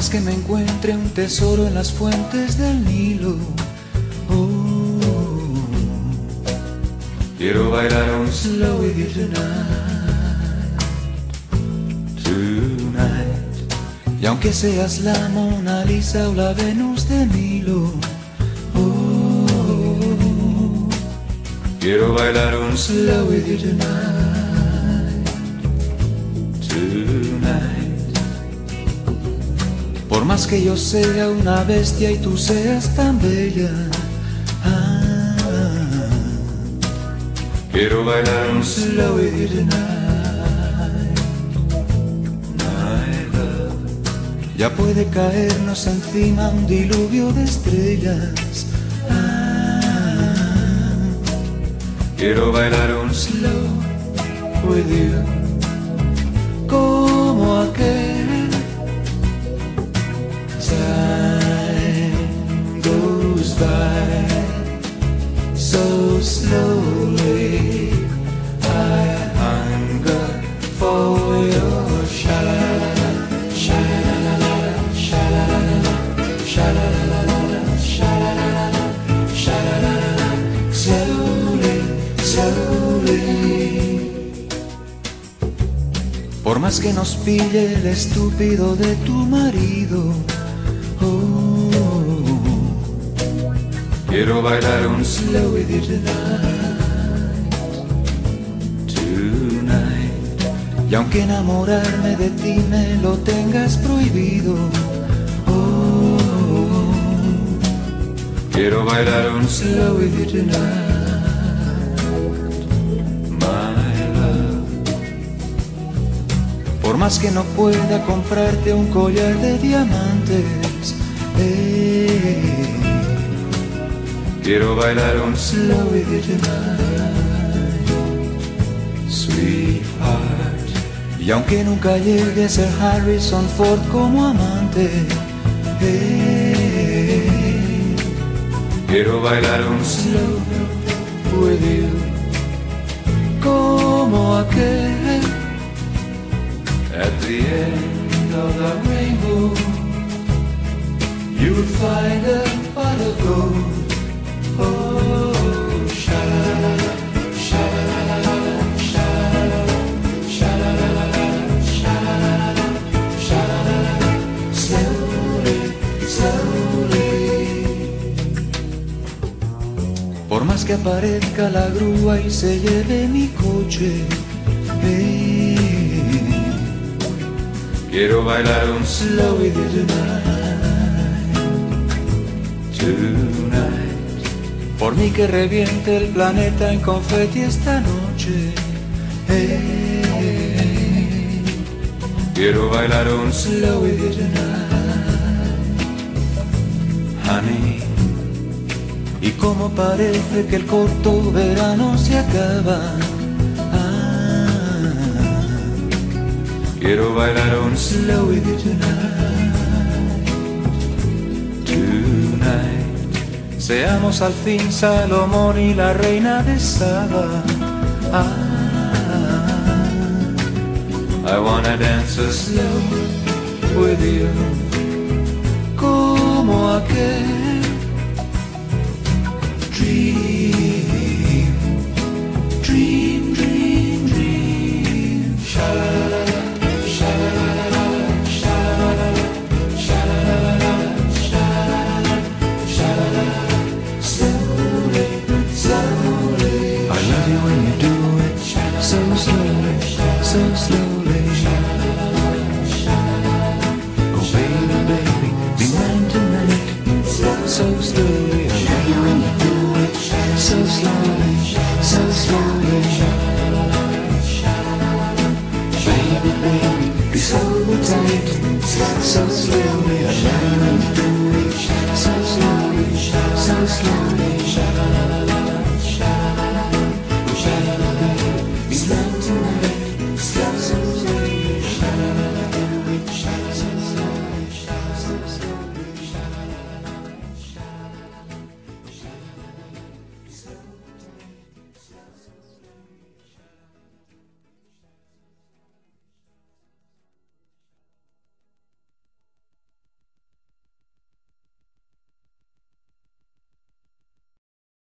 más que me encuentre un tesoro en las fuentes del Nilo, oh, quiero bailar un slow with you tonight, tonight. Y aunque seas la Mona Lisa o la Venus de Milo, oh, quiero bailar un slow with you tonight, tonight. Por más que yo sea una bestia y tú seas tan bella, quiero bailar un slow with you tonight, my love. Ya puede caernos encima un diluvio de estrellas, quiero bailar un slow with you, como aquel. Time goes by so slowly. I hunger for your sha-la-la-la, sha-la-la-la, sha-la-la-la, sha-la-la-la, sha-la-la-la, sha-la-la-la. Slowly, slowly. Por más que nos pille el estúpido de tu marido, quiero bailar un slow with you tonight, tonight. Y aunque enamorarme de ti me lo tengas prohibido, oh, quiero bailar un slow with you tonight, my love. Por más que no pueda comprarte un collar de diamantes, quiero bailar un slow with you tonight, sweetheart. Y aunque nunca llegue a ser Harrison Ford como amante, quiero bailar un slow with you, como aquel. At the end of the rainbow, you'll find a pot of gold. Oh, sha-la-la-la, sha-la-la-la, sha-la-la-la, sha-la-la-la, sha-la-la-la, sha-la-la-la. Slowly, slowly. Por más que aparezca la grúa y se lleve mi coche, quiero bailar un slow with you tonight, tonight. Por mí que reviente el planeta en confeti esta noche, quiero bailar un slow with you tonight, honey. Y como parece que el corto verano se acaba, quiero bailar un slow with you tonight, tonight. Seamos al fin Salomón y la reina de Saba. I wanna dance a slow with you, como aquel.